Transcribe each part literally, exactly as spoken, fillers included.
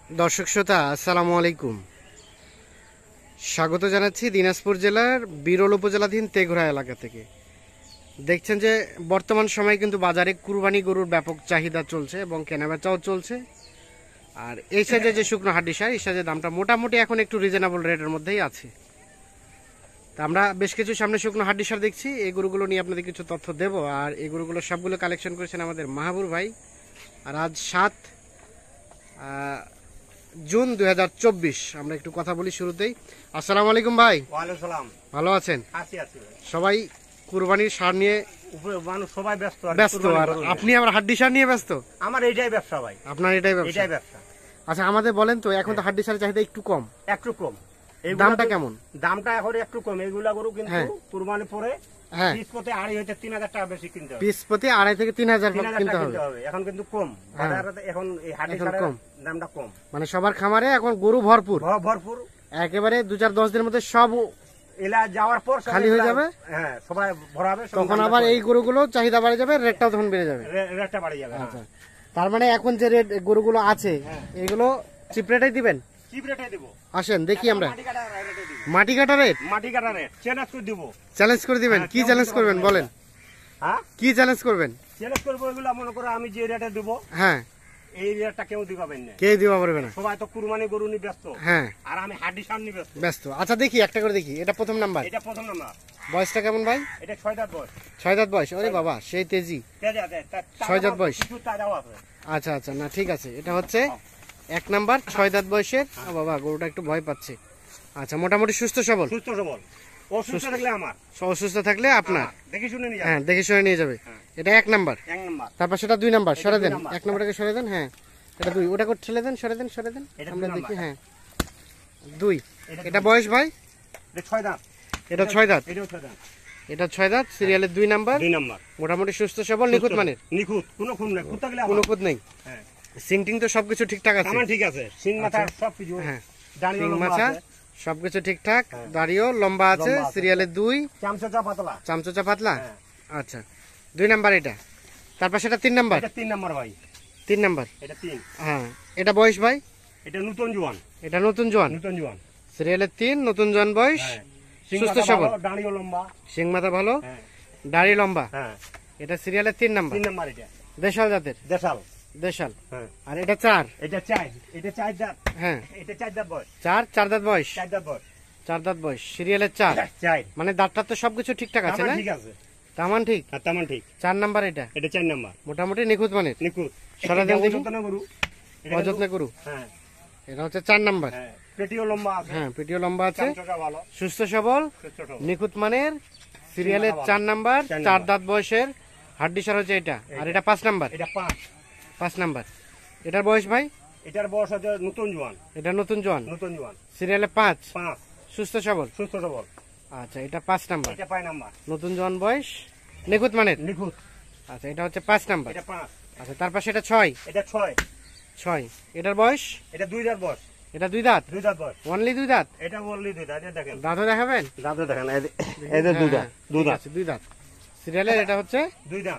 दर्शक श्रोता আসসালামু আলাইকুম স্বাগত জানাচ্ছি দিনাজপুর জেলার বিরল উপজেলাধীন তেঘরা এলাকা থেকে। দেখছেন যে বর্তমান সময়ে কিন্তু বাজারে কুরবানি গরুর ব্যাপক চাহিদা চলছে এবং কেনাবেচাও চলছে। আর এই সাইজে যে শুকনো হাড্ডিসার এই সাইজের দামটা মোটামুটি এখন একটু রিজনেবল রেটের মধ্যেই আছে। তা আমরা বেশ কিছু সামনে শুকনো হাড্ডিসার দেখছি, এই গরুগুলো নিয়ে আপনাদের কিছু তথ্য দেব। আর এই গরুগুলো সবগুলো কালেকশন করেছেন আমাদের মাহবুব ভাই। আর আজ সাত জুন দুই হাজার চব্বিশ। আমরা একটু কথা বলি শুরুতেই। আসসালামু আলাইকুম ভাই। ওয়ালাইকুম সালাম। ভালো আছেন? আছি আছি। সবাই কুরবানির সার নিয়ে মানুষ সবাই ব্যস্ত ব্যস্ত, আর আপনি আবার হাড্ডি সার নিয়ে ব্যস্ত। আমার এইটাই ব্যবসা ভাই। আপনার এটাই ব্যবসা? এটাই ব্যবসা। আচ্ছা আমাদের বলেন তো, এখন তো হাড্ডি সারের চাহিদা একটু কম, একটু কম। দামটা কেমন? দামটা এখন একটু কম। এইগুলা গরু কিন্তু কুরবানি পরে হ্যাঁ পিস প্রতি আড়াই হইতে তিন হাজার টাকা বেশি কিনতে হবে। পিস প্রতি আড়াই থেকে তিন হাজার কিনতে হবে। এখন কিন্তু কম বাজারে, এখন এই হাড্ডি সারের দামটা কম। মানে সবার খামারে এখন গরু ভরপুর ভরপুর, একেবারে দু চার দশ দিনের মধ্যে সব এলা যাওয়ার পর খালি হয়ে যাবে। হ্যাঁ সবাই ভরাবে, তখন আবার এই গরুগুলো চাহিদা বাড়ে যাবে, রেটটাও তখন বেড়ে যাবে। রেটটা বাড়ে যাবে। আচ্ছা, তার মানে এখন যে রেট গরুগুলো আছে এগুলো চিপ রেটেই দিবেন? চিপ রেটে দেব। আসেন দেখি আমরা। মাটি কাটা রেট? মাটি কাটা রেট চ্যালেঞ্জ করে দিব। চ্যালেঞ্জ করে দিবেন? কি চ্যালেঞ্জ করবেন বলেন? হ্যাঁ কি চ্যালেঞ্জ করবেন? চ্যালেঞ্জ করব এগুলো মনে করো আমি যে রেটে দেব, হ্যাঁ এই রেটটা কেউ দিবেন না। কে দিবা পারবে না? সবাই তো কুরবানি গরু নিয়ে ব্যস্ত। হ্যাঁ আর আমি হাড্ডি সার নিয়ে ব্যস্ত। ব্যস্ত। আচ্ছা দেখি একটা করে দেখি। এটা প্রথম নাম্বার। এটা প্রথম নাম্বার। বয়সটা কেমন ভাই? এটা ছয় দাঁত বয়স। ছয় দাঁত বয়স? ওরে বাবা সেই তেজি। ছয় দাঁত বয়স। আচ্ছা আচ্ছা, না ঠিক আছে। এটা হচ্ছে এক নাম্বার, ছয় দাঁত বয়সের। ও বাবা গরুটা একটু ভয় পাচ্ছে। আচ্ছা মোটামুটি সুস্থ সবল? সুস্থ সবল। অসুস্থ থাকলে আমার, অসুস্থ থাকলে আপনার। দেখে শুনে নিয়ে যাবে। হ্যাঁ দেখে শুনে নিয়ে যাবে। এটা এক নাম্বার। এক নাম্বার। তারপর সেটা দুই নাম্বার। সরে দেন, এক নাম্বারটাকে সরে দেন। হ্যাঁ এটা দুই। ওটা করে ঠেলে দেন, সরে দেন সরে দেন, আমরা দেখি। হ্যাঁ দুই। এটা বয়স ভাই? এটা ছয় দাঁত। এটা ছয় দাঁত। এটাও ছয় দাঁত। এটা ছয় দাঁত, সিরিয়ালের দুই নাম্বার। দুই নাম্বার। মোটামুটি সুস্থ সবল, নিখুঁত মানের? নিখুঁত, কোনো খুন নেই। খুঁত থাকলে কোনো খুঁত নেই। হ্যাঁ সিংটিং তো সবকিছু ঠিকঠাক আছে? আমার ঠিক আছে। সিং মাথা সবকিছু। হ্যাঁ দাঁড়িয়ে সিং মাথা সবকিছু ঠিকঠাক, দাড়িও লম্বা আছে। সিরিয়ালের দুই, চামচা পাতলা। চামচা পাতলা। আচ্ছা দুই নাম্বার এটা। তারপর সেটা তিন নাম্বার। এটা তিন নাম্বার ভাই। তিন নাম্বার। এটা তিন। হ্যাঁ এটা বয়স ভাই? এটা নতুন জোয়ান। এটা নতুন জোয়ান। নতুন জোয়ান। সিরিয়ালের তিন, নতুন জোয়ান বয়স, সুস্থ সবল, দাড়িও লম্বা। সিং মাথা ভালো, দাড়ি লম্বা। হ্যাঁ এটা সিরিয়ালের তিন নাম্বার। তিন নাম্বার। এটা দেশাল জাতের? দেশাল। দেশাল। হ্যাঁ আর এটা চার? এটা চার। এটা চার দাঁত। হ্যাঁ এটা চার দাঁত বয়স। চার, চার দাঁত বয়স। চার দাঁত বয়স। চার দাঁত বয়স, সিরিয়ালের চার। চার মানে দাঁতটা তো সবকিছু ঠিকঠাক আছে না? ঠিক আছে। তামান ঠিক? হ্যাঁ তামান ঠিক। চার নাম্বার এটা? এটা চার নাম্বার। মোটামুটি নিখুঁত মানের? নিখুঁত। সরা দেন দেখি। অযত্ন গরু। অযত্ন গরু। হ্যাঁ এটা হচ্ছে চার নাম্বার। হ্যাঁ পেটিও লম্বা আছে। হ্যাঁ পেটিও লম্বা আছে, চামচা ভালো, সুস্থ সবল, সুস্থ সবল, নিখুঁত মানের, সিরিয়ালের চার নাম্বার, চার দাঁত বয়সের হাড্ডি সার হচ্ছে এটা। আর এটা পাঁচ নাম্বার? এটা পাঁচ। পাঁচ নাম্বার। এটার বয়স ভাই? এটার বয়স হচ্ছে নতুন জোয়ান। এটা নতুন জোয়ান। নতুন জোয়ান। সিরিয়ালে পাঁচ, পাঁচ, সুস্থ সবল, সুস্থ সবল। আচ্ছা এটা পাঁচ নাম্বার। এটা পাঁচ নাম্বার। নতুন জোয়ান বয়স, নিখুঁত মানের? নিখুঁত। আচ্ছা এটা হচ্ছে পাঁচ নাম্বার। এটা পাঁচ। আচ্ছা তারপর সেটা ছয়? এটা ছয়। ছয়। এটার বয়স? এটা দুই দাঁত বয়স। এটা দুই দাঁত? দুই দাঁত বয়স। অনলি দুই দাঁত? এটা বললি দুই দাঁত। এটা দেখেন, দাঁতও দেখাবেন? দাঁতও দেখেন, এদের দুই দাঁত। দুই দাঁত। দুই দাঁত। সিরিয়ালের এটা হচ্ছে দুই দাঁত।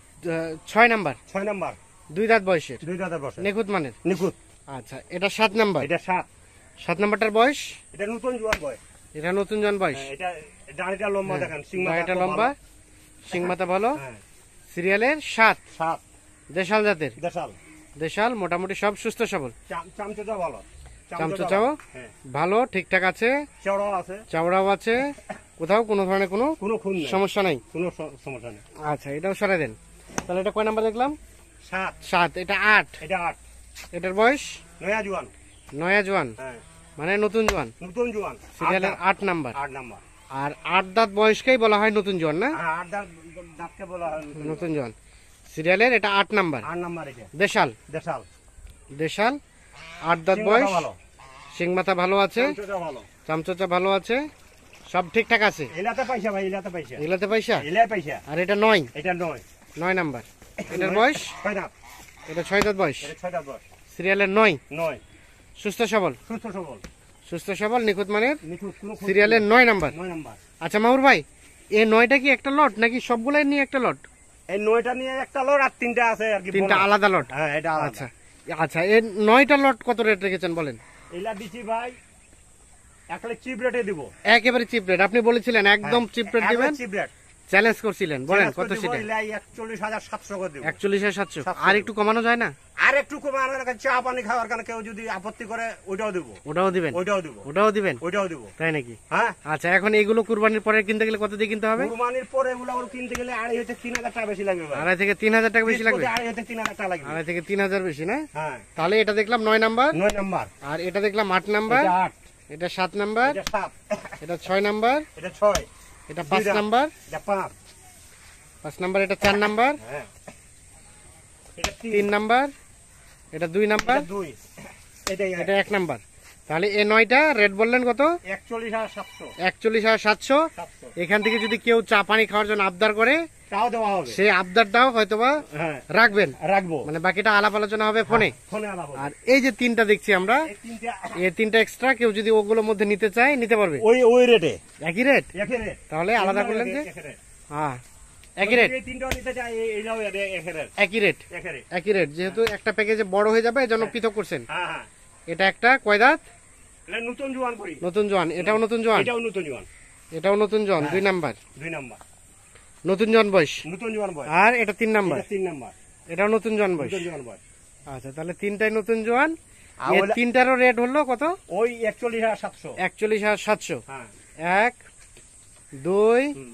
ছয় নাম্বার। ছয় নাম্বার। দুই দাঁত বয়সের, দুই দাঁতের বয়স, নিখুঁত মানের? নিখুঁত। আচ্ছা এটা সাত নাম্বার। এটা সাত। সাত নাম্বারটার বয়স? এটা নতুন জোয়ান বয়স। এটা নতুন জন বয়স। এটা দাঁড়িটা লম্বা দেখেন, সিং দাঁড়িটা লম্বা, সিং মাথা ভালো। হ্যাঁ সিরিয়ালের সাত, সাত, দেশাল জাতের? দেশাল। দেশাল, মোটামুটি সব সুস্থ সবল, চামচা ভালো, চামচাও ভালো, ঠিকঠাক আছে, চওড়াও আছে, চওড়াও আছে, কোথাও কোনো ধরনের কোনো কোনো খুন সমস্যা নাই, কোনো সমস্যা নেই। আচ্ছা এটাও সরাই দেন। তাহলে এটা কয় নাম্বার দেখলাম? সাত। সাত। এটা আট। এটা আট। এটার বয়স? নয়া জোয়ান। নয়া জোয়ান, হ্যাঁ মানে নতুন জোয়ান। নতুন জোয়ান। সিরিয়ালের আট নাম্বার। আট নাম্বার। আর আট দাঁত বয়সকেই বলা হয় নতুন জোয়ান না? হ্যাঁ আট দাঁত দাঁতকে বলা হয় নতুন জোয়ান। সিরিয়ালের এটা আট নাম্বার। আট নাম্বার। এটা দেশাল? দেশাল। দেশাল, আট দাঁত বয়স, সিং মাথা ভালো আছে, চামচা ভালো, চামচা ভালো আছে, সব ঠিকঠাক আছে। এলাতে পয়সা ভাই, এলাতে পয়সা, এগুলাতে পয়সা? এলাতে পয়সা। আর এটা নয়? এটা নয়। নয় নাম্বার। এটার বয়স? ছয় দাঁত। এটা ছয় দাঁত বয়স। এটা ছয় দাঁত বয়স। সিরিয়ালের নয়, নয়, সুস্থ সবল, সুস্থ সবল, সুস্থ সবল, নিখুঁত মানের, নিখুঁত, কোনো খুন। সিরিয়ালের নয় নাম্বার। নয় নাম্বার। আচ্ছা মাহুর ভাই, এই নয়টা কি একটা লট নাকি সবগুলাই নিয়ে একটা লট? এই নয়টা নিয়ে একটা লট, আর তিনটা আছে আর কি, তিনটা আলাদা লট? হ্যাঁ এটা আলাদা। আচ্ছা আচ্ছা এর নয়টা লট কত রেট রেখেছেন বলেন? এলা দিছি ভাই একলে চিপ রেটে দিব। একেবারে চিপ রেট, আপনি বলেছিলেন একদম চিপ রেট দিবেন, চিপ রেট চ্যালেঞ্জ করছিলেন, বলেন কত সেটা? এলা একচল্লিশ হাজার সাতশো করে দিব। একচল্লিশ হাজার সাতশো। আর একটু কমানো যায় না? আর একটু কমানোর কাছে চা পানি খাওয়ার কারণে কেউ যদি আপত্তি করে ওইটাও দিব। ওটাও দিবেন? ওইটাও দিব। ওটাও দিবেন? ওইটাও দিব। তাই নাকি? হ্যাঁ। আচ্ছা এখন এগুলো কুরবানির পরে কিনতে গেলে কত দিয়ে কিনতে হবে? কুরবানির পরে এগুলো ওর কিনতে গেলে আড়াই হতে তিন হাজার টাকা বেশি লাগবে ভাই। আড়াই থেকে তিন হাজার টাকা বেশি লাগবে? আড়াই হতে তিন হাজার টাকা লাগবে। আড়াই থেকে তিন হাজার বেশি না? হ্যাঁ। তাহলে এটা দেখলাম নয় নাম্বার, নয় নাম্বার। আর এটা দেখলাম আট নাম্বার, এটা আট, এটা সাত নাম্বার, এটা সাত, এটা ছয় নাম্বার, এটা ছয়, এটা পাঁচ দুইটা, নাম্বার, এটা পাঁচ, পাঁচ নাম্বার, এটা চার নাম্বার, হ্যাঁ, এটা তিন, তিন নাম্বার, এটা দুই নাম্বার, এটা দুই, এটাই এটা এক নাম্বার। তাহলে এ নয়টা রেট বললেন কত? একচল্লিশ হাজার সাতশো। একচল্লিশ হাজার সাতশো। সাতশো। এখান থেকে যদি কেউ চা পানি খাওয়ার জন্য আবদার করে, তাও দেওয়া হবে। সেই আবদারটাও হয়তোবা হ্যাঁ, রাখবেন, রাখবো। মানে বাকিটা আলাপ আলোচনা হবে ফোনে। ফোনে আলাপ হবে। আর এই যে তিনটা দেখছি আমরা, এই তিনটা এই তিনটা এক্সট্রা কেউ যদি ওগুলোর মধ্যে নিতে চায় নিতে পারবে ওই ওই রেটে, একই রেট? একই রেট। তাহলে আলাদা করলেন যে? একই রেট। হ্যাঁ একই রেট, এই তিনটাও নিতে চাই, এই- এইটাও একই রেট। একই রেট, একই রেট। একই রেট। যেহেতু একটা প্যাকেজে বড় হয়ে যাবে এজন্য পৃথক করছেন। হ্যাঁ, হ্যাঁ। এটা একটা কয় দাঁত? এটা নতুন জোয়ান করি। নতুন জোয়ান, এটাও নতুন জোয়ান, এটাও নতুন জোয়ান। এটাও নতুন জোয়ান, দুই নাম্বার দুই নাম্বার। নতুন জোয়ান বয়স। নতুন জোয়ান বয়। আর এটা তিন নাম্বার, এটা তিন নাম্বার। এটাও নতুন জোয়ান বয়স। নতুন জোয়ান বয়। আচ্ছা তাহলে তিনটাই নতুন জোয়ান। আর এর ওলা- তিনটারও রেট হলো কত? ওই একচল্লিশ হাজার সাতশো। একচল্লিশ হাজার সাতশো। হ্যাঁ। এক, দুই, হুম,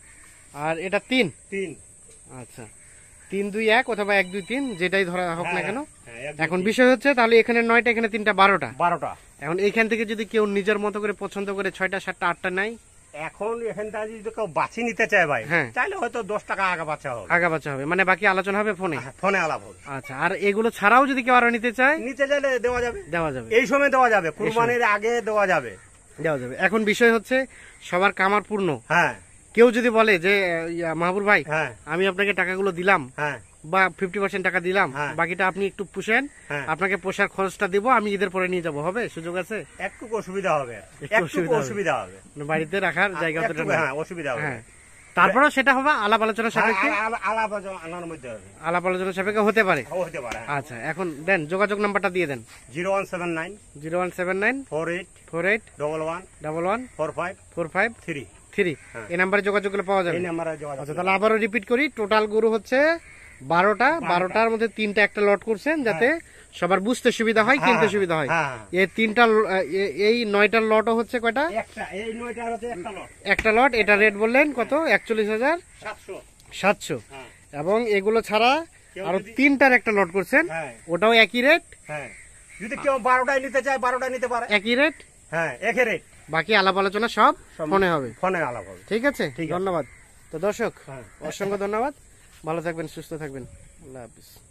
আর এটা তিন। তিন। আচ্ছা তিন দুই এক অথবা এক দুই তিন যেটাই ধরা হোক না হ্যাঁ, কেন। হ্যাঁ, এক, দুই, এখন তিন। বিষয় হচ্ছে তাহলে এখানে নয়টা, এখানে তিনটা, বারোটা। বারোটা। এখন এইখান থেকে যদি কেউ নিজের মতো করে পছন্দ করে ছয়টা সাতটা আটটা নাই, এখন এখানটা যদি কেউ বাছি নিতে চায় ভাই, হ্যাঁ। চাইলে হয়তো দশ টাকা আগা বাচ্চা হবে। আগা বাচ্চা হবে, মানে বাকি আলোচনা হবে ফোনে। হ্যাঁ, ফোনে আলাপ হবে। আচ্ছা আর এগুলো ছাড়াও যদি কেউ আরো নিতে চায় নিতে চাইলে দেওয়া যাবে। দেওয়া যাবে, এই সময় দেওয়া যাবে, কুরবানির আগে দেওয়া যাবে। দেওয়া যাবে। এখন বিষয় হচ্ছে সবার কামার পূর্ণ। হ্যাঁ, কেউ যদি বলে যে ইয়া, মাহবুব ভাই হ্যাঁ, আমি আপনাকে টাকাগুলো দিলাম হ্যাঁ, বা ফিফটি পার্সেন্ট টাকা দিলাম, হ্যাঁ। বাকিটা আপনি একটু পুষেন, হ্যাঁ। আপনাকে পোষার খরচটা দিব, আমি ঈদের পরে নিয়ে যাব, হবে? সুযোগ আছে? একটু অসুবিধা হবে, একটু একটু অসুবিধা হবে। অসুবিধা হবে। মানে বাড়িতে রাখার জায়গা একটু, অতটা নেই। হ্যাঁ, অসুবিধা হবে। হ্যাঁ তারপরেও সেটা হবে আলাপ আলোচনা সাপেক্ষে, হ্যাঁ, আলা- আলাপ আনার মধ্যে হবে। আলাপ আলোচনা সাপেক্ষে হতে পারে। ও হতে পারে। আচ্ছা এখন দেন যোগাযোগ নাম্বারটা দিয়ে দেন। Zero one seven nine zero one seven nine four eight four eight double one double one four five four five three. Three. হ্যাঁ। এই নাম্বারে যোগাযোগ করলে পাওয়া যাবে। এই নাম্বারে যোগাযোগ আচ্ছা তাহলে আবারও রিপিট করি, টোটাল গরু হচ্ছে বারোটা, বারোটার মধ্যে তিনটা একটা লট করছেন যাতে সবার বুঝতে সুবিধা হয়, কিনতে সুবিধা হয়। হ্যাঁ, এই তিনটা ল- এ- এই নয়টার লটও হচ্ছে কয়টা? একটা, এই নয়টার হচ্ছে একটা লট, একটা লট। এটা রেট বললেন কত? একচল্লিশ হাজার সাতশো। সাতশো। হ্যাঁ, এবং এগুলো ছাড়া কেউ আরো যদি- তিনটার একটা লট করছেন, হ্যাঁ, ওটাও একই রেট, হ্যাঁ। যদি কেউ বারোটায় নিতে চায় বারোটায় নিতে পারে। একই রেট, হ্যাঁ, একে রেট। বাকি আলাপ আলোচনা সব সব- ফোনে হবে। ফোনে আলাপ হবে। ঠিক আছে, ঠিক আছে। ধন্যবাদ। তো দর্শক হ্যাঁ। অসংখ্য ধন্যবাদ, ভালো থাকবেন, সুস্থ থাকবেন, আল্লাহ হাফিজ।